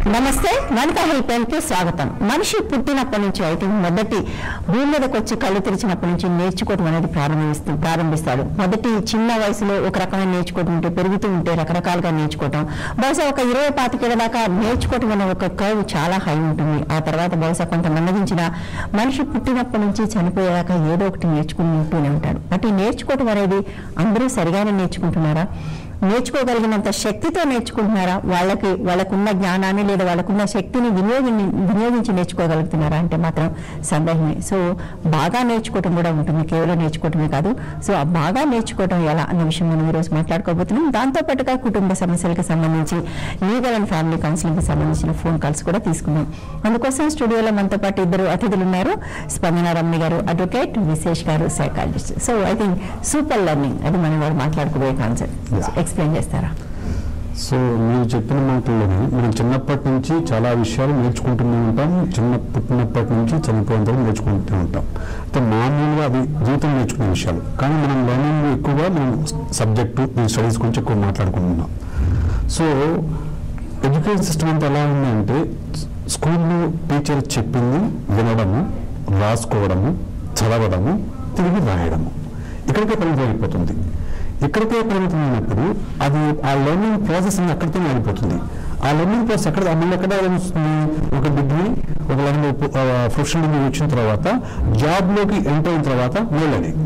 నమస్తే వనితా హెల్ప్లైన్ కి స్వాగతం. మనిషి పుట్టినప్పటి నుంచి అయితే మొదటి భూమి మీదకి వచ్చి కళ్ళు తెరిచినప్పటి నుంచి నేర్చుకోవడం అనేది ప్రారంభిస్తాడు. మొదటి చిన్న వయసులో ఒక రకమైన నేర్చుకోవడం ఉంటే పెరుగుతూ ఉంటే రకరకాలుగా నేర్చుకోవటం, బహుశా ఒక 20-25 దాకా నేర్చుకోవటం అనే ఒక కర్వ్ చాలా హై ఉంటుంది. ఆ తర్వాత బహుశా కొంత మందగించిన మనిషి పుట్టినప్పటి నుంచి చనిపోయేదాకా ఏదో ఒకటి నేర్చుకుంటూనే ఉంటాడు. అటు నేర్చుకోవటం అనేది అందరూ సరిగానే నేర్చుకుంటున్నారా? నేర్చుకోగలిగినంత శక్తితో నేర్చుకుంటున్నారా? వాళ్ళకున్న జ్ఞానాన్ని లేదా వాళ్ళకున్న శక్తిని వినియోగించి నేర్చుకోగలుగుతున్నారా అంటే మాత్రం సందేహమే. సో బాగా నేర్చుకోవటం కూడా ఉంటుంది, కేవలం నేర్చుకోవటమే కాదు. సో ఆ బాగా నేర్చుకోవటం ఎలా అన్న విషయం మనం ఈరోజు మాట్లాడుకోబోతున్నాం. దాంతోపాటుగా కుటుంబ సమస్యలకు సంబంధించి లీగల్ అండ్ ఫ్యామిలీ కౌన్సిలింగ్ కి సంబంధించిన ఫోన్ కాల్స్ కూడా తీసుకున్నాం. అందుకోసం స్టూడియోలో మనతో పాటు ఇద్దరు అతిథులు ఉన్నారు. స్పందన రమ్య గారు అడ్వకేట్, విశేష్ గారు psychologist. So I think super learning అది మనం వాడు మాట్లాడుకోబోయే కాన్సెప్ట్ ఎక్స్ప్లెయిన్ చేస్తారా? సో మీరు చెప్పిన మాటల్లోనే మనం చిన్నప్పటి నుంచి చాలా విషయాలు నేర్చుకుంటూనే ఉంటాం. పుట్టినప్పటి నుంచి చనిపోయేంత వరకు నేర్చుకుంటూనే ఉంటాం. అయితే మామూలుగా అవి జీవితం నేర్చుకునే విషయాలు, కానీ మనం లెర్నింగ్ ఎక్కువగా మనం సబ్జెక్టు స్టడీస్ గురించి ఎక్కువ మాట్లాడుకుంటున్నాం. సో ఎడ్యుకేషన్ సిస్టమ్ అంతా ఎలా ఉందంటే స్కూల్లో టీచర్ చెప్పింది వినడము, రాసుకోవడము, చదవడము, తిరిగి రాయడము, ఇక్కడికే పరిమితం అయిపోతుంది. ఇక్కడికే పరిమితమైనప్పుడు అది ఆ లెర్నింగ్ ప్రాసెస్ అక్కడితో ఆగిపోతుంది. ఆ లెర్నింగ్ ప్రాసెస్ మళ్ళీ ఎక్కడ వస్తుంది? ఒక డిగ్రీ, ఒక ప్రొఫెషనల్ డిగ్రీ వచ్చిన తర్వాత జాబ్లోకి ఎంటర్ అయిన తర్వాత no learning.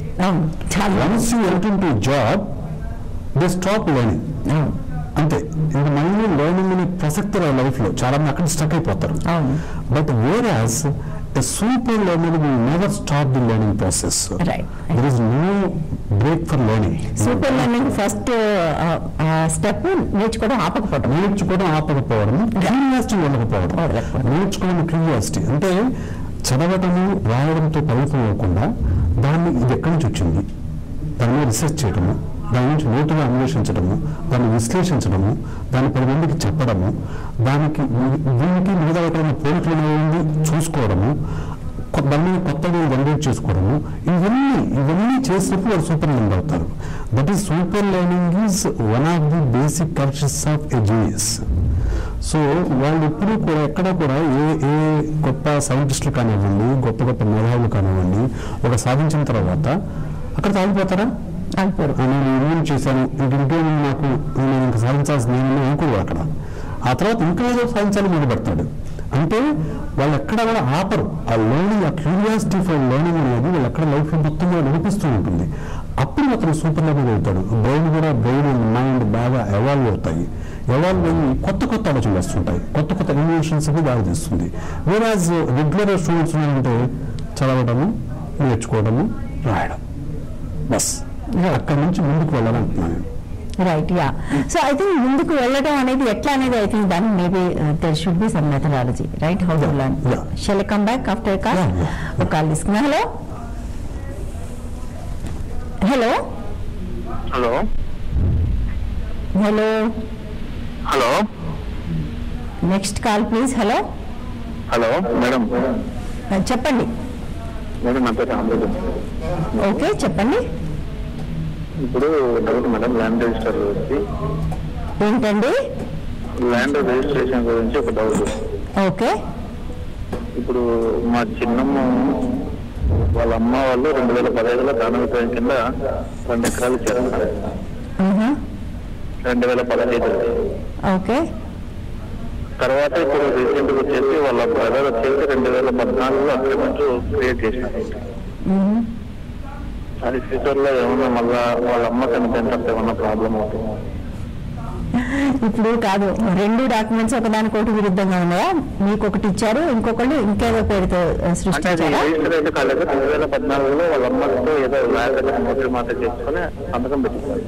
Once you enter into job they stop learning. అంతే, ఇంకా మళ్ళీ లెర్నింగ్ అనే ప్రసక్తి లైఫ్లో చాలా మంది అక్కడ స్టక్ అయిపోతారు. But whereas a super learner will never stop the learning process. Right. There is no break for learning. Super learning first step నేర్చుకోవడం ఆపకపోవడం, క్యూరియాసిటీ ఉండకపోవడం. నేర్చుకోవడం క్యూరియాసిటీ అంటే చదవటము, రాయడంతో పరిమితం అవ్వకుండా దాన్ని ఇది ఎక్కడి నుంచి వచ్చింది, దాని మీద రీసెర్చ్ చేయడము, దాని నుంచి లోతుగా అన్వేషించడము, దాన్ని విశ్లేషించడము, దాన్ని 10 మందికి చెప్పడము, దీనికి మిగతా ఎక్కడైనా పోలికలు ఉంది చూసుకోవడము, దాన్ని కొత్తగా జనరేట్ చేసుకోవడము, ఇవన్నీ చేసినప్పుడు వాళ్ళు సూపర్ లెర్నింగ్ అవుతారు. That is super learning is one of the basic characteristics of a genius. So వాళ్ళు ఎప్పుడూ కూడా ఎక్కడ కూడా ఏ గొప్ప సైంటిస్టులు కానివ్వండి, గొప్ప మేధావులు కానివ్వండి, ఒక సాధించిన తర్వాత అక్కడ ఆగిపోతారా? అయిపోరు. నేను ఏం చేశాను, ఇంకేం నాకు నేను ఇంకా సాధించాల్సింది ఏమన్నా అనుకోరు అక్కడ. ఆ తర్వాత ఇంకా ఏదో సాధించాలని మొదలుపెడతాడు. అంటే వాళ్ళు ఎక్కడ కూడా ఆపరు. ఆ లెర్నింగ్, ఆ క్యూరియాసిటీ ఫర్ లెర్నింగ్ అనేది వాళ్ళు ఎక్కడ లైఫ్ మొత్తంగా నడిపిస్తూ ఉంటుంది. అప్పుడు అతను సూపర్ లెర్నింగ్ అవుతాడు. బ్రెయిన్ అండ్ మైండ్ బాగా ఎవాల్వ్ అవుతాయి. ఎవాల్వ్ అయ్యి కొత్త ఆలోచనలు వస్తుంటాయి, కొత్త ఇన్వెన్షన్స్కి దారి తీస్తుంది. వేరాజ్ రెగ్యులర్ స్టూడెంట్స్ ఉన్నారంటే చదవడము, నేర్చుకోవడము, రాయడం, బస్ అక్కడి నుంచి ముందుకు వెళ్ళాలంటున్నాను. Right, ya. So I think ముందుకు వెళ్ళడం అనేది ఎట్లా అనేది ఐ థింక్ దాని maybe there should be some methodology, right? How to learn. Shall I come back after call? ఒక కాల్ తీసుకున్నా. Hello hello hello hello next call please. Hello hello madam, చెప్పండి. Madam నా పేరు రామరాజు. ఓకే, చెప్పండి. ఇప్పుడు doubt madam, land register గురించి. ఏంటండి? Land registration గురించి ఒక డౌట్. ఓకే. ఇప్పుడు మా చిన్నమ్మ వాళ్ళ అమ్మ వాళ్ళు 2015లో దానవితరణ కింద 2 ఎకరాలు చేస్తారు. 2015. ఓకే. తర్వాత ఇప్పుడు రీసెంట్ గా వచ్చేసి వాళ్ళ బ్రదర్ వచ్చేసి 2014లో అగ్రిమెంట్ క్రియేట్ చేసినారు. అది ఫ్యూచర్ లో ఏమన్నా మళ్ళా వాళ్ళ అమ్మ చనిపోయిన ఏమన్నా ప్రాబ్లం అవుతుంది? ఇప్పుడు కాదు, 2 డాక్యుమెంట్స్ ఒకదానికొకటి విరుద్ధంగా ఉన్నాయా? మీకు ఒకటి ఇచ్చారు, ఇంకొకళ్ళు ఇంకేదో పేరుతో సృష్టించారు. 2014లో వాళ్ళ అమ్మతో ఏదో నోటరీ మాట చేసుకుని సంతకం పెట్టించారు.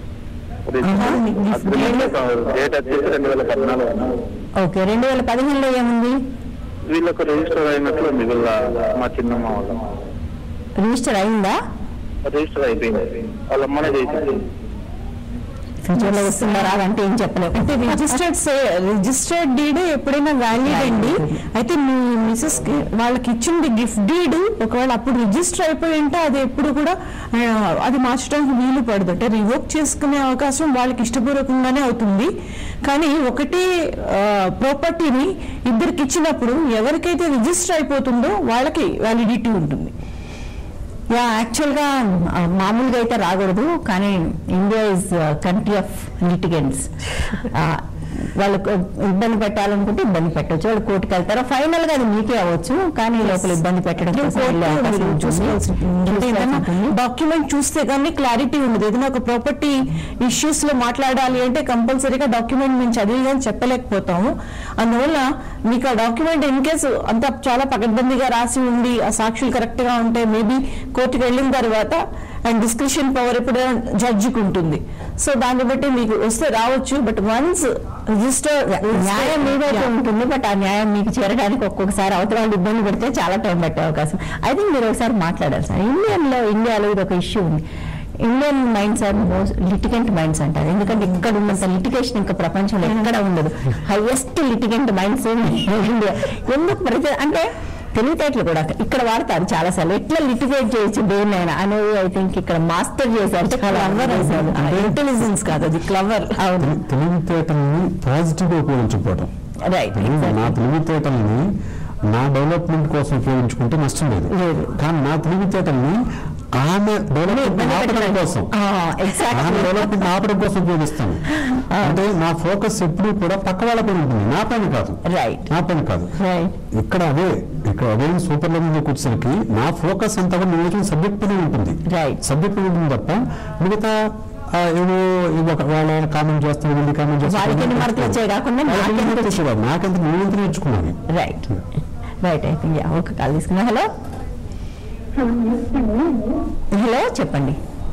డేట్ వచ్చేసి 2014. ఓకే. 2015లో ఏముంది? వీళ్ళకు రిజిస్టర్ అయినట్లు ఉంది. వీళ్ళ మా చిన్నమ్మ వాళ్ళ రిజిస్టర్ అయిందా? రిజిస్టర్ అయిపోయింది, వాళ్ళ అమ్మనే చేసింది. ఫ్యూచర్ లో వస్తున్నారా అంటే ఏం చెప్పలేము. అంటే రిజిస్టర్డ్ డీడ్ ఎప్పుడైనా వ్యాలిడ్ అండి. అయితే మీ మిసెస్ వాళ్ళకి ఇచ్చింది గిఫ్ట్ డీడ్ ఒకవేళ అప్పుడు రిజిస్టర్ అయిపోయి ఉంటే అది ఎప్పుడు కూడా అది మార్చడానికి వీలు పడదు. అంటే రివోక్ చేసుకునే అవకాశం వాళ్ళకి ఇష్టపూర్వకంగానే అవుతుంది. కానీ ఒకటి ప్రాపర్టీని ఇద్దరికి ఇచ్చినప్పుడు ఎవరికైతే రిజిస్టర్ అయిపోతుందో వాళ్ళకి వ్యాలిడిటీ ఉంటుంది. యాక్చువల్గా మామూలుగా అయితే రాకూడదు, కానీ India is country of litigants. వాళ్ళకు ఇబ్బంది పెట్టాలనుకుంటే ఇబ్బంది పెట్టవచ్చు, వాళ్ళు కోర్టుకు వెళ్తారు, ఫైనల్ గా అది మీకే అవ్వచ్చు. కానీ లోపల ఇబ్బంది పెట్టడం డాక్యుమెంట్ చూస్తే కానీ క్లారిటీ ఉండదు. ఏదైనా ఒక ప్రాపర్టీ ఇష్యూస్ లో మాట్లాడాలి అంటే కంపల్సరీగా డాక్యుమెంట్ మేము చదివి కానీ చెప్పలేకపోతాము. అందువల్ల మీకు ఆ డాక్యుమెంట్ ఇన్ కేసు అంతా చాలా పకడ్బందీగా రాసి ఉండి ఆ సాక్షులు కరెక్ట్ గా ఉంటే మేబీ కోర్టుకు వెళ్ళిన తర్వాత అండ్ డిస్క్రిప్షన్ పవర్ ఇప్పుడు జడ్జికి ఉంటుంది. సో దాన్ని బట్టి మీకు వస్తే రావచ్చు. బట్ వన్స్ రిజిస్టర్ న్యాయం మీదైతే ఉంటుంది, బట్ ఆ న్యాయం మీకు చేరడానికి ఒక్కొక్కసారి అవతల వాళ్ళు ఇబ్బంది పెడితే చాలా టైం పట్టే అవకాశం. అయితే మీరు ఒకసారి మాట్లాడాలి సార్. ఇండియాలో ఇది ఒక ఇష్యూ ఉంది. Indian minds are most litigant minds అంటారు. ఎందుకంటే ఇక్కడ ఉన్నంత లిటిగేషన్ ఇంకా ప్రపంచంలో ఎక్కడ ఉండదు. Highest litigant minds India. ఎందుకు అంటే తెలివితేటలు కూడా ఇక్కడ వాడతారు చాలా సార్లు. ఎట్లా లిటిగేట్ చేయొచ్చు దేన్నైనా అనేది ఐ థింక్ ఇక్కడ మాస్టర్ చేశారు. చాలా ఇంటెలిజెన్స్ కాదు, అది క్లవర్. అవును, తెలివితేటల్ని పాజిటివ్ గా ఉపయోగించుకోవడం. రైట్. నా తెలివితేటల్ని నా డెవలప్మెంట్ కోసం ఉపయోగించుకుంటే నష్టం లేదు, కానీ నా తెలివితేటల్ని ఆమె డెవలప్మెంట్ ఆపడం కోసం ఉపయోగిస్తాను. అంటే నా ఫోకస్ ఎప్పుడు కూడా పక్క వాళ్ళ పైన ఉంటుంది, నా పైన కాదు. నా పైన కాదు. ఇక్కడ అదే సూపర్ లెవెల్ వచ్చేసరికి నా ఫోకస్ అంతా కూడా నేను సబ్జెక్ట్ పైన ఉంటుంది. సబ్జెక్ట్ పైన ఉంటుంది తప్ప మిగతా ఏదో వాళ్ళ కామెంట్ చేస్తాను, కామెంట్ చేస్తాను నాకెంత నేనెంత నేర్చుకున్నాను. Right right. ఐ థింక్ ఒక కాల్ తీసుకున్నా. హలో చెప్పండి.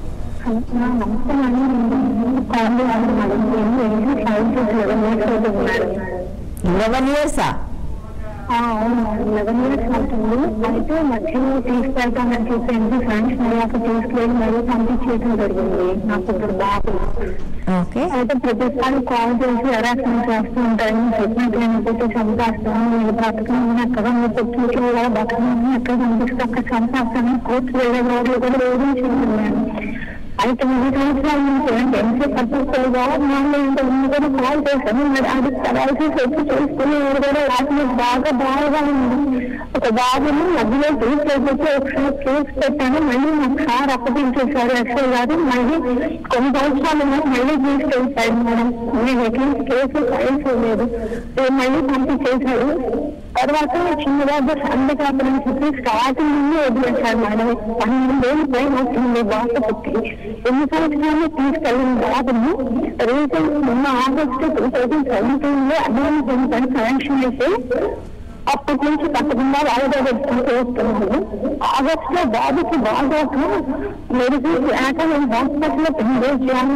11 years? అవును, 11 years అవుతుంది. అయితే మధ్యలో తీసుకెళ్తానని చెప్పేసి ఫ్రెండ్స్ నాకు తీసుకెళ్ళి మళ్ళీ పంపించేయడం జరిగింది. నాకు ఇప్పుడు బాబు. అయితే ప్రతిసారి కాల్ చేసి హెరాస్మెంట్ చేస్తూ ఉంటాను. ప్రెగ్నెంట్ అయినప్పుడు చంపేస్తాను, మీరు బతకమని ఎక్కడ మీరు పుట్టింట్లో బతకమని ఎక్కడ పంపిస్తే అక్కడ చంపేస్తాను, కోర్టు వెళ్ళే రోజులు కూడా రోజు చెప్తున్నాను. అయితే 3 సంవత్సరాల నుంచి ఎంసీ పట్టుకోగా మళ్ళీ ఇంతకుముందు కూడా కాల్ చేశాను. మరి అది పరాలసిస్ వచ్చి చేసుకుని కూడా నాకు బాగా ఉంది. ఒక బాబుని మధ్యలో తీసుకెళ్ళి ఒకసారి కేసు పెట్టాను. మళ్ళీ ఒకసారి అప్పగించేశారు ఎస్ఐ గారు. మళ్ళీ కొన్ని సంవత్సరాలు మళ్ళీ తీసుకెళ్తాడు మేడం. నేను ఎట్లీస్ట్ కేసు ఫైల్ చేయలేదు, మళ్ళీ పంపించేశాడు. తర్వాత చిన్న బాబు సండే కాపని చెప్పి స్టార్టింగ్ నుండి వదిలేశారు మేడం. 12 ఏళ్ళు పైన అవుతుంది బాబు పుట్టి. 2 సంవత్సరాలు తీసుకెళ్ళిన బాబుని రీసెంట్ మొన్న ఆగస్టు 2017 లో అడ్వాన్స్ శాంక్షన్ అయితే అప్పటి నుంచి కట్టకుండా వాయిదా పెట్టుకుంటూ వస్తున్నాను. ఆగస్ట్ లో బాబుకి బాగాక మెడిసిన్స్ లేక నేను హాస్పిటల్లో 10 days చేయాలని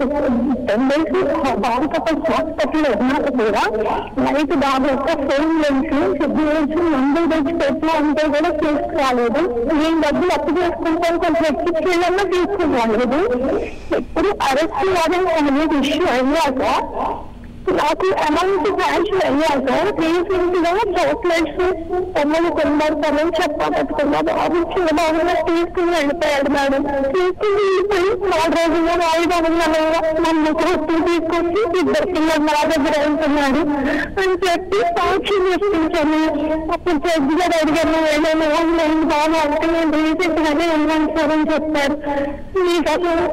10 days బాబుకి హాస్పిటల్లో ఉన్నాక కూడా నైట్ బాబు యొక్క ఫోన్ లెన్స్ సిగ్నల్స్ మందులు తెచ్చి పెట్టినా అంటే కూడా తీసుకురాలేదు. నేను డబ్బులు అప్పు చేసుకుంటాను, కొంచెం ఎక్కించేయాలన్నా తీసుకురాలేదు. ఎప్పుడు అరెస్ట్ అనేది ఇష్యూ అయ్యాక నాకు అమౌంట్ శాంక్షన్ అయ్యాక రీసెంట్ గా చాక్లెట్స్ తమ్ముడు కొనబడతానని చెప్పబట్టుకున్నా. బాబు చిన్న బాబుగా తీసుకుని వెళ్ళిపోయాడు మేడం. తీసుకుని వెళ్ళిపోయి 4 రోజుల్లో వాయిదా ఉన్నాగా నన్ను కొట్టి తీసుకొచ్చి 2 పిల్లలు నా దగ్గర వెళ్తున్నాడు అని చెప్పి సాక్ష్యం చెప్పించాను. అప్పుడు జడ్జి గారు అడిగాను, ఏమైనా ఆన్లైన్ బాగా అంటే నేను రీసెంట్ గానే ఉన్నాను సార్ అని చెప్పారు. మీకు అసలు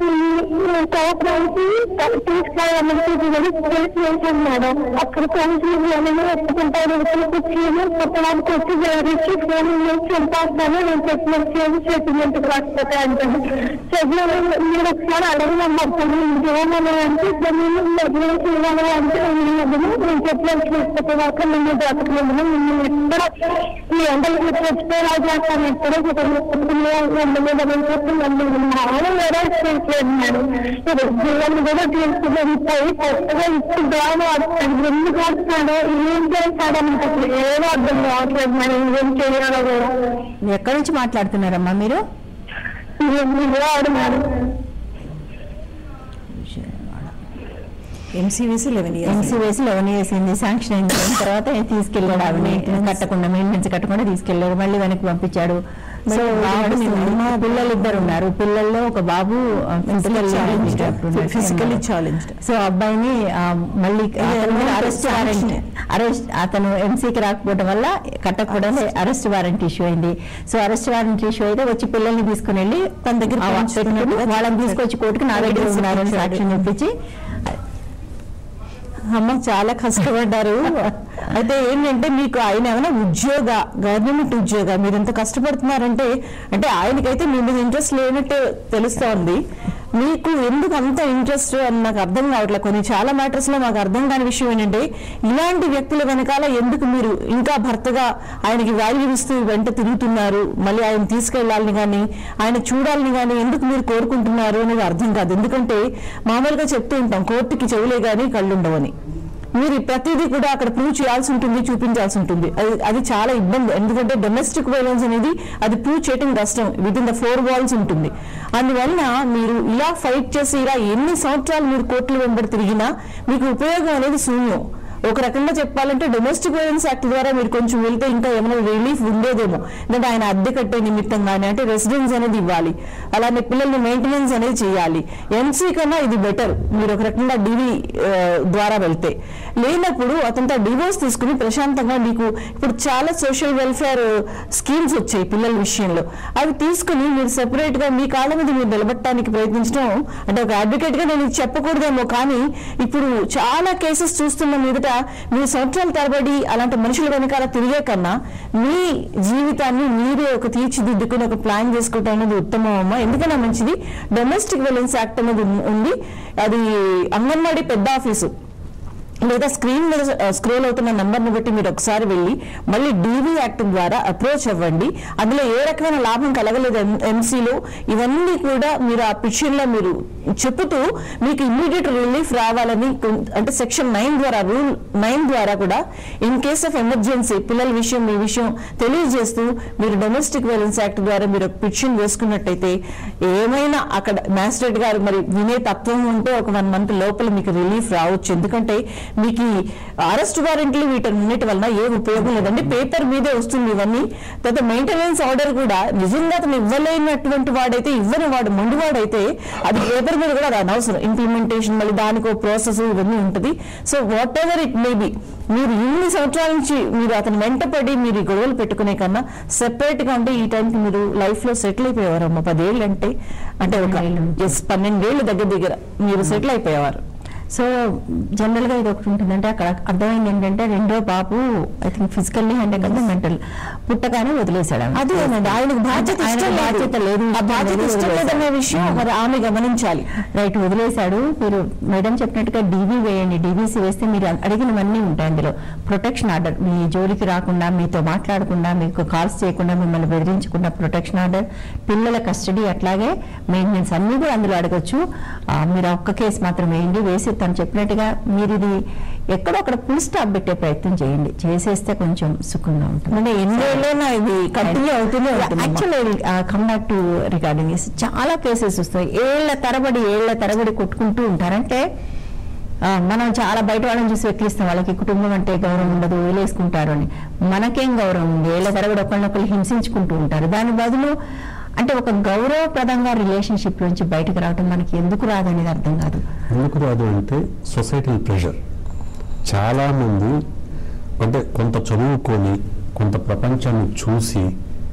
కోపడానికి తీసుకెళ్ళాలని మేడం. అక్కడ కౌన్సిలింగ్ ఒప్పుకుంటారు, కొత్తవాడికి వచ్చి జరిచి ఫోన్ చంపేస్తాను నేను చెప్పిన సెటిల్మెంట్ రాకపోతే అంటాను. మీరు ఒకసారి అడగమన్నారు ఏమన్నా అంటే చేయాలి అంటే నేను చెప్పినట్టు తీసుకొచ్చే దాకా నిన్ను బ్రతకలేదు, నిన్ను ఎక్కడ ఈ ఎండలు చచ్చిపోయేలా చేస్తాను, ఎక్కడో ఎండ మీద చెప్పి నన్ను అరెస్ట్ చేయట్లేదు మేడం. జీవాన్ని కూడా తీసుకుని పోయి కొత్తగా ఇప్పుడు బాగా ఆడుతాడు, ఎందుకు ఆడుతున్నాడో ఏం చేస్తాడని ఏదో అర్థం కావట్లేదు మేడం. ఏం చేయాలో కూడా. ఎక్కడి నుంచి మాట్లాడుతున్నారమ్మా మీరు? విజయవాడ మేడం. ఎంసీ వేసి 11 years అయింది. శాంక్షన్ అయిన తర్వాత తీసుకెళ్ళాడు. ఆవిడ కట్టకుండా మెయింటెనెన్స్ కట్టకుండా తీసుకెళ్ళాడు, మళ్ళీ వెనక్కి పంపించాడు. సో పిల్లలు 2 ఉన్నారు. పిల్లల్లో ఒక బాబు ఫిజికల్లీ ఛాలెంజ్డ్. సో అబ్బాయిని మళ్ళీ అతను ఎంసీకి రాకపోవడం వల్ల కట్టకపోవడం అరెస్ట్ వారెంట్ ఇష్యూ అయింది. సో అరెస్ట్ వారెంట్ ఇష్యూ అయితే వచ్చి పిల్లల్ని తీసుకుని వెళ్ళి తన దగ్గర వాళ్ళని తీసుకొచ్చి కోర్టుకు నా దగ్గర ఉన్నారని సాక్ష్యం చెప్పించి అమ్మ చాలా కష్టపడ్డారు. అయితే ఏంటంటే మీకు ఆయన ఏమైనా గవర్నమెంట్ ఉద్యోగ మీరు ఎంత కష్టపడుతున్నారంటే అంటే ఆయనకైతే మీ మీద ఇంట్రెస్ట్ లేనట్టు తెలుస్తోంది. మీకు ఎందుకు అంత ఇంట్రెస్ట్ అని నాకు అర్థం కావట్లేదు. కొన్ని చాలా మ్యాటర్స్ లో మాకు అర్థం కాని విషయం ఏంటంటే ఇలాంటి వ్యక్తుల వెనకాల ఎందుకు మీరు ఇంకా భర్తగా ఆయనకి వాల్యూ ఇస్తూ వెంట తిరుగుతున్నారు, మళ్ళీ ఆయన తీసుకెళ్లాలని కానీ ఆయన చూడాలని కానీ ఎందుకు మీరు కోరుకుంటున్నారు అనేది అర్థం కాదు. ఎందుకంటే మామూలుగా చెప్తూ ఉంటాం కోర్టుకి చెవులే కానీ కళ్ళు ఉండవని. మీరు ప్రతిదీ కూడా అక్కడ ప్రూవ్ చేయాల్సి ఉంటుంది, చూపించాల్సి ఉంటుంది. అది చాలా ఇబ్బంది. ఎందుకంటే డొమెస్టిక్ వైలెన్స్ అనేది అది ప్రూవ్ చేయడం కష్టం, విత్ ఇన్ ద 4 walls ఉంటుంది. అందువల్ల మీరు ఇలా ఫైట్ చేసి ఇలా ఎన్ని సంవత్సరాలు మీరు కోర్టుల వెంబడి తిరిగినా మీకు ఉపయోగం అనేది శూన్యం. ఒక రకంగా చెప్పాలంటే డొమెస్టిక్ వైలెన్స్ యాక్ట్ ద్వారా మీరు కొంచెం వెళ్తే ఇంకా ఏమైనా రిలీఫ్ ఉండేదేమో. ఎందుకంటే ఆయన అద్దె కట్టే నిమిత్తం కానీ అంటే రెసిడెన్స్ అనేది ఇవ్వాలి, అలానే పిల్లల్ని మెయింటెనెన్స్ అనేది చేయాలి. ఎంసీ కన్నా ఇది బెటర్ మీరు ఒక రకంగా డివి ద్వారా వెళ్తే. లేనప్పుడు అతనితో డివోర్స్ తీసుకుని ప్రశాంతంగా మీకు ఇప్పుడు చాలా సోషల్ వెల్ఫేర్ స్కీమ్స్ వచ్చాయి పిల్లల విషయంలో, అవి తీసుకుని మీరు సెపరేట్ గా మీ కాళ్ళ మీద మీరు నిలబడటానికి ప్రయత్నించడం అంటే ఒక అడ్వకేట్ గా నేను చెప్పకూడదేమో, కానీ ఇప్పుడు చాలా కేసెస్ చూస్తున్న మీదట మీరు సంవత్సరాల తరబడి అలాంటి మనుషుల వెనకాల తిరిగే కన్నా మీ జీవితాన్ని మీరే ఒక తీర్చిదిద్దుకుని ఒక ప్లాన్ చేసుకోవటం అనేది ఉత్తమం అమ్మా. ఎందుకన్నా మంచిది డొమెస్టిక్ వైలెన్స్ యాక్ట్ అనేది ఉంది. అది అంగన్వాడీ పెద్ద ఆఫీసు లేదా స్క్రీన్ మీద స్క్రోల్ అవుతున్న నంబర్ని బట్టి మీరు ఒకసారి వెళ్ళి మళ్ళీ డీవీ యాక్ట్ ద్వారా అప్రోచ్ అవ్వండి. అందులో ఏ రకమైన లాభం కలగలేదు ఎంసీలో ఇవన్నీ కూడా మీరు ఆ పిటిషన్లో మీరు చెబుతూ మీకు ఇమ్మీడియట్ రిలీఫ్ రావాలని అంటే సెక్షన్ 9 ద్వారా రూల్ 9 ద్వారా కూడా ఇన్ కేస్ ఆఫ్ ఎమర్జెన్సీ పిల్లల విషయం మీ విషయం తెలియజేస్తూ మీరు డొమెస్టిక్ వైలెన్స్ యాక్ట్ ద్వారా మీరు ఒక పిటిషన్ వేసుకున్నట్టయితే ఏమైనా అక్కడ మ్యాజిస్ట్రేట్ గారు మరి వినే తత్వం ఉంటే ఒక 1 month లోపల మీకు రిలీఫ్ రావచ్చు. ఎందుకంటే మీకు అరెస్ట్ వారెంట్లు వీటన్నిటి వలన ఏ ఉపయోగం లేదండి, పేపర్ మీదే వస్తుంది ఇవన్నీ. తర్వాత మెయింటెనెన్స్ ఆర్డర్ కూడా నిజంగా అతను ఇవ్వలేనటువంటి వాడైతే ఇవ్వని వాడు మొండివాడైతే అది పేపర్ మీద కూడా అది అనవసరం. ఇంప్లిమెంటేషన్ మళ్ళీ దానికి ప్రాసెస్ ఇవన్నీ ఉంటుంది. So whatever it may be మీరు ఇన్ని సంవత్సరాల నుంచి మీరు అతను వెంటపడి మీరు ఈ గొడవలు పెట్టుకునే కన్నా సెపరేట్ గా అంటే ఈ టైంకి మీరు లైఫ్ లో సెటిల్ అయిపోయేవారమ్మా. 10 ఏళ్ళు అంటే ఒక 12 ఏళ్ళు దగ్గర మీరు సెటిల్ అయిపోయేవారు. సో జనరల్ గా ఇది ఒకటి ఉంటుందంటే అక్కడ అర్థమైంది ఏంటంటే రెండో బాబు ఐ థింక్ ఫిజికల్లీ అండ్ కదా మెంటల్ పుట్టగానే వదిలేశాడు. అది ఆయనకు బాధ్యత లేదు, ఆ బాధ్యత ఇష్టం లేదనే విషయం మరి ఆమె గమనించాలి. రైట్, వదిలేశాడు. మీరు మేడం చెప్పినట్టుగా డీవీ వేయండి. డీవీసీ వేస్తే మీరు అడిగినవన్నీ ఉంటాయి అందులో. ప్రొటెక్షన్ ఆర్డర్, మీ జోలికి రాకుండా, మీతో మాట్లాడకుండా, మీకు కాల్స్ చేయకుండా, మిమ్మల్ని బెదిరించకుండా ప్రొటెక్షన్ ఆర్డర్, పిల్లల కస్టడీ, అట్లాగే మెయింటెనెన్స్ అన్ని కూడా అందులో అడగచ్చు. మీరు ఒక్క కేసు మాత్రం వేయండి. వేసి తను చెప్పినట్టుగా మీరు ఇది ఎక్కడో అక్కడ ఫుల్ స్టాప్ పెట్టే ప్రయత్నం చేయండి. చేసేస్తే కొంచెం సుఖంగా ఉంటుంది. అంటే ఎన్నేళ్ళైనా ఇది కంటిన్యూ అవుతూనే ఉంటుంది. Actually come back to regarding చాలా కేసెస్ వస్తాయి. ఏళ్ల తరబడి కొట్టుకుంటూ ఉంటారంటే మనం చాలా బయట వాళ్ళని చూసి వెక్కిస్తాం, వాళ్ళకి కుటుంబం అంటే గౌరవం ఉండదు, వదిలేసుకుంటారు అని. మనకేం గౌరవం ఉంది? ఏళ్ల తరబడి ఒకళ్ళనొకళ్ళు హింసించుకుంటూ ఉంటారు. దాని బదులు అంటే ఒక గౌరవప్రదంగా రిలేషన్షిప్ నుంచి బయటకు రావడం మనకి ఎందుకు రాదనేది అర్థం కాదు. ఎందుకు రాదు అంటే సొసైటల్ ప్రెషర్. చాలామంది అంటే కొంత చదువుకొని కొంత ప్రపంచాన్ని చూసి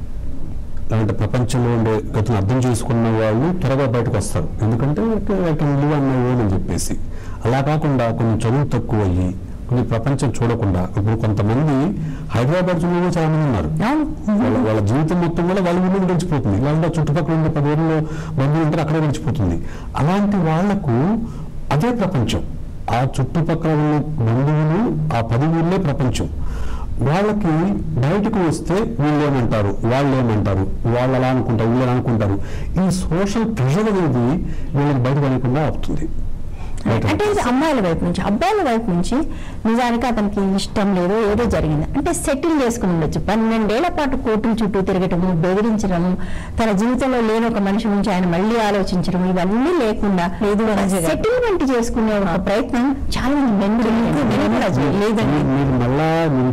లేదంటే ప్రపంచంలో ఉండే గతిని అర్థం చేసుకున్న వాళ్ళు త్వరగా బయటకు వస్తారు. ఎందుకంటే లివ్ అన్న ఓన్ అని చెప్పేసి. అలా కాకుండా కొంచెం చదువు తక్కువ అయ్యి కొన్ని ప్రపంచం చూడకుండా ఇప్పుడు కొంతమంది హైదరాబాద్ జిల్లాలో చాలా మంది ఉన్నారు. వాళ్ళ జీవితం మొత్తం కూడా వాళ్ళ ఊళ్ళో గడిచిపోతుంది. ఇలాంటి చుట్టుపక్కల ఉండే 10 ఊళ్ళలో బంధువులు ఉంటే అక్కడే గడిచిపోతుంది. అలాంటి వాళ్లకు అదే ప్రపంచం. ఆ చుట్టుపక్కల ఉన్న బంధువులు ఆ 10 ఊళ్ళే ప్రపంచం. వాళ్ళకి బయటకు వస్తే వీళ్ళు ఏమంటారు, వాళ్ళు ఏమంటారు, వాళ్ళు అలా అనుకుంటారు, వీళ్ళు అనుకుంటారు. ఈ సోషల్ ప్రెషర్ అనేది వీళ్ళకి బయట కనకుండా అవుతుంది. అంటే ఇది అమ్మాయిల వైపు నుంచి. అబ్బాయిల వైపు నుంచి నిజానికి అతనికి ఇష్టం లేదో ఏదో జరిగింది అంటే సెటిల్ చేసుకుని ఉండొచ్చు. 12 ఏళ్ల పాటు కోర్టుల చుట్టూ తిరగటము, బెదిరించడము, తన జీవితంలో లేని ఒక మనిషి నుంచి ఆయన మళ్ళీ ఆలోచించడం, ఇవన్నీ లేకుండా సెటిల్మెంట్ చేసుకునే ఒక ప్రయత్నం చాలా మంది లేదండి. మీరు మళ్ళా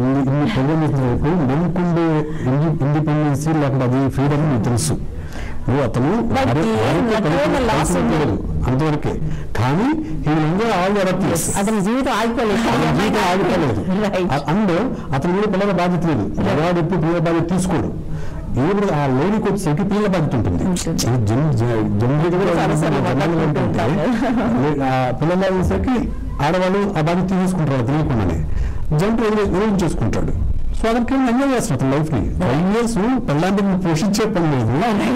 నమ్ముకుండే ఇండిపెండెన్సీ లేకపోతే అది ఫ్రీడమ్ మీకు తెలుసు. అతను అంతవరకే, కానీ అతని జీవితం ఆగిపోలేదు. అండ్ అతని మీద పిల్లల బాధ్యత లేదు. వాడు ఎప్పుడు పిల్లల బాధ్యత తీసుకోడు. ఇప్పుడు ఆ లేడీకి వచ్చేసరికి పిల్లల బాధ్యత ఉంటుంది. పిల్లల వచ్చేసరికి ఆడవాళ్ళు ఆ బాధ్యత తీసుకుంటారు తెలియకుండానే. జంట వదిలి చేసుకుంటాడు. సో అతనికి ఎంజాయ్ చేస్తున్నాడు లైఫ్ ని. 5 years పెళ్ళాంటి పోషించే పని లేదు,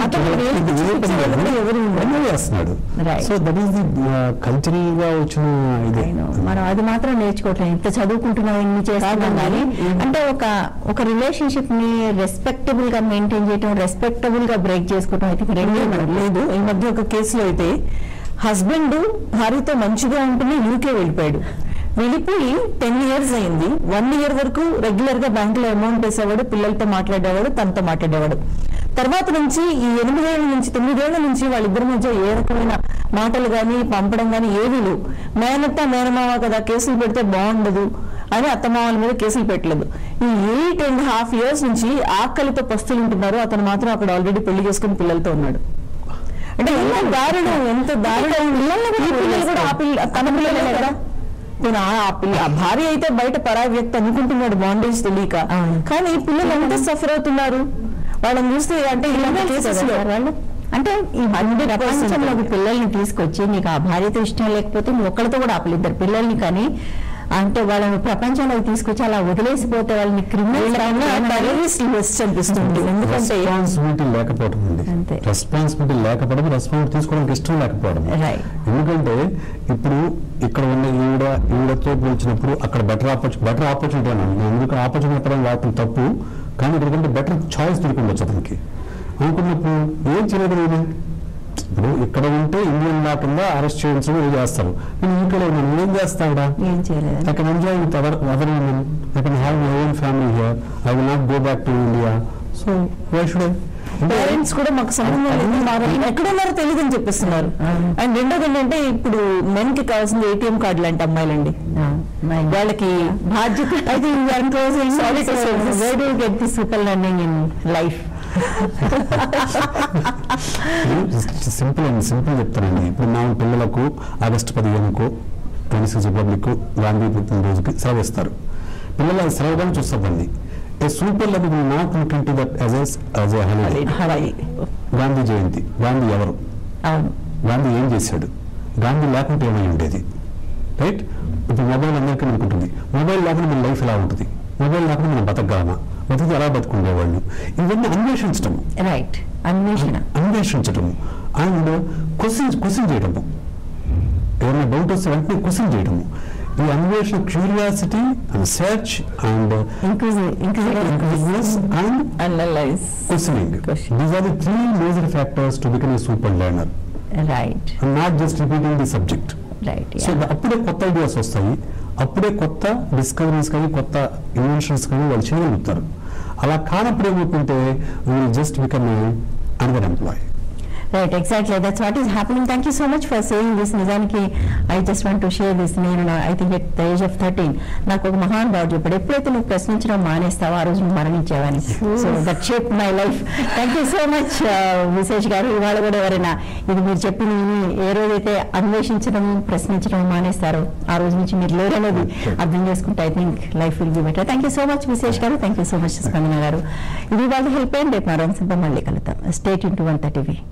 ఎంజాయ్ చేస్తున్నాడు. So that is the cultural గా వచ్చిన ఇదే. మనం అది మాత్రం నేర్చుకోవట్లేదు. ఇంత చదువుకుంటున్నాం, ఇన్ని చేస్తున్నాం కానీ అంటే ఒక రిలేషన్షిప్ ని రెస్పెక్టబుల్ గా మెయింటైన్ చేయడం, రెస్పెక్టబుల్ గా బ్రేక్ చేసుకోవడం అయితే రెండే లేదు. ఈ మధ్య ఒక కేసులో అయితే హస్బెండ్ భార్యతో మంచిగా ఉంటూనే యూకే వెళ్ళిపోయాడు. వెళ్ళిపోయి 10 years అయింది. 1 year వరకు రెగ్యులర్ గా బ్యాంకులో అమౌంట్ వేసేవాడు, పిల్లలతో మాట్లాడేవాడు, తనతో మాట్లాడేవాడు. తర్వాత నుంచి ఈ 8 ఏళ్ల నుంచి 9 ఏళ్ల నుంచి వాళ్ళిద్దరి మధ్య ఏ రకమైన మాటలు కానీ పంపడం కానీ ఏమీ లేవు. మేనత్త మేనమావ కదా, కేసులు పెడితే బాగుండదు అని అత్తమామల మీద కేసులు పెట్టలేదు. ఈ 8.5 years నుంచి ఆకలితో పస్తులు ఉంటున్నారు. అతను మాత్రం అక్కడ ఆల్రెడీ పెళ్లి చేసుకుని పిల్లలతో ఉన్నాడు. అంటే ఎంత దారుణం, ఎంత దారుణం. పిల్లలు కూడా తన పిల్లలే కదా. ఆ భార్య అయితే బయట పరాయి వ్యక్తి అనుకుంటున్నాడు బాండేజ్ తెలియక, కానీ పిల్లలు ఎంత సఫర్ అవుతున్నారు వాళ్ళని చూస్తే. అంటే ఇలాంటి కేసెస్లో అంటే ఈ ప్రపంచంలోకి పిల్లల్ని తీసుకొచ్చి నీకు ఆ భార్యతో ఇష్టం లేకపోతే నువ్వు ఒక్కరితో కూడా ఆపలేదు ఇద్దరు పిల్లల్ని, కానీ అంటే వాళ్ళని ప్రపంచంలోకి తీసుకొచ్చి అలా వదిలేసిపోతే వాళ్ళని క్రిమినల్ అనిపిస్తుంది. ఎందుకంటే రెస్పాన్సిబిలిటీ లేకపోవడం అండి, రెస్పాన్సిబిలిటీ లేకపోవడం, రెస్పాన్సిబిలిటీ తీసుకోవడానికి ఇష్టం లేకపోవడం. ఎందుకంటే ఇప్పుడు ఇక్కడ ఉన్న ఈవిడతో పోల్చినప్పుడు అక్కడ బెటర్ ఆపర్చునిటీ అన్నాను. ఎందుకు ఆపర్చునిటీ చెప్పడం వాటిని తప్పు, కానీ ఇక్కడికంటే బెటర్ చాయిస్ దొరికిండొచ్చు అతనికి. అనుకున్నప్పుడు ఏం చేయలేదు నేను. ఇప్పుడు ఇక్కడ ఉంటే ఇండియన్ లా కింద అరెస్ట్ చేయించడం ఏం చేస్తారు. నేను ఇంట్లో ఉన్నాను, ఏం చేస్తాడా? ఏం చేయలేదు. I can enjoy with other women. I can have my own family here. I will not go back to India. So why should I? Parents కూడా మాకు సంబంధం లేదు, ఎక్కడున్నారో తెలియదని చెప్పిస్తున్నారు. అండ్ రెండోది ఏంటంటే ఇప్పుడు మెన్ కి కావాల్సింది ATM కార్డు లాంటి అమ్మాయిలండి. వాళ్ళకి బాధ్యత super learning in life. Simple చెప్తానండి. ఇప్పుడు మా పిల్లలకు August 15కు 26 రిపబ్లిక్ గాంధీ పుట్టినరోజుకి సెలవు ఇస్తారు. పిల్లలు అది సెలవుగానే చూస్తారండి. A super learning not look into that as a holiday. Gandhi Jayanti, Gandhi ఎవరు, గాంధీ ఏం చేశాడు, గాంధీ లేకుంటే ఏమై ఉండేది, రైట్? ఇప్పుడు మొబైల్ అందరికీ అనుకుంటుంది, మొబైల్ లేకుండా మన లైఫ్ ఎలా ఉంటుంది, మొబైల్ లేకుండా మనం బతకగలమా, బతికి ఎలా బతుకుండేవాళ్ళు, ఇవన్నీ అన్వేషించటము. రైట్, అన్వేషించటము అండ్ క్వశ్చన్ చేయటము. ఏమైనా డౌట్ వస్తే వెంటనే క్వశ్చన్ చేయటము. ఈ అన్వేషణ, curiosity and search and inquisitiveness and analyse, questioning. These are the 3 major factors to become a super learner. Right. And not just repeating the subject. Right. Yeah. So అప్పుడే కొత్త ideas వస్తాయి, అప్పుడే కొత్త డిస్కవరీస్ కానీ కొత్త ఇన్వెన్షన్స్ కానీ వాళ్ళు చేయగలుగుతారు. అలా కానప్పుడు ఏమవుతుంటే will just become another employee. Right, exactly. That's what is happening. Thank you so much for saying this. Nizaniki, I just want to share this. I think at the age of 13, నాకు ఒక మహానుభావుడు చెప్పాడు, ఎప్పుడైతే నువ్వు ప్రశ్నించడం మానేస్తావో ఆ రోజు నువ్వు మరణించావని. So that shape my life. Thank you so much Vishesh గారు. ఇవాళ కూడా ఎవరైనా ఇది మీరు చెప్పిన ఏ రోజైతే అన్వేషించడం ప్రశ్నించడం మానేస్తారో ఆ రోజు నుంచి మీరు లేరనేది అర్థం చేసుకుంటే I think life will be better. Thank you so much Vishesh గారు. థ్యాంక్ యూ సో మచ్ స్పందన గారు. ఇది వాళ్ళ హెల్ప్ లైన్. రేపు మరో అంశంతో మళ్ళీ కలుద్దాం. Stay tune to 130.